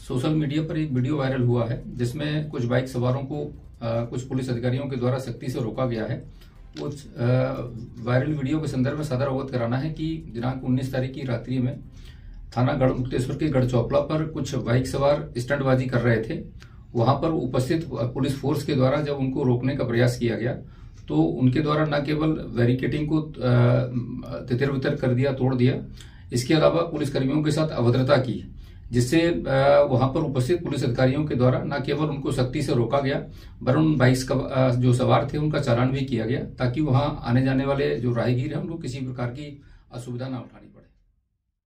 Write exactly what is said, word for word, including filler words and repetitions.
Social media पर एक video viral हुआ है जिसमें कुछ बाइक सवारों को आ, कुछ पुलिस अधिकारियों के द्वारा सख्ती से रोका गया है। उस वायरल वीडियो के संदर्भ में सदर अवगत कराना है कि दिनांक उन्नीस तारीख की रात्रि में थाना गढ़ मुक्तेश्वर के गढ़ चौपला पर कुछ बाइक सवार स्टंटबाजी कर रहे थे। वहां पर उपस्थित पुलिस फोर्स के द्वारा जब उनको रोकने का प्रयास किया गया तो उनके द्वारा न केवल बैरिकेडिंग को तितर बितर कर दिया, तोड़ दिया, इसके अलावा पुलिसकर्मियों के साथ अभद्रता की, जिससे वहां पर उपस्थित पुलिस अधिकारियों के द्वारा न केवल उनको सख्ती से रोका गया वरन उन बाइक्स का जो सवार थे उनका चालान भी किया गया, ताकि वहां आने जाने वाले जो राहगीर हैं उनको किसी प्रकार की असुविधा न उठानी पड़े।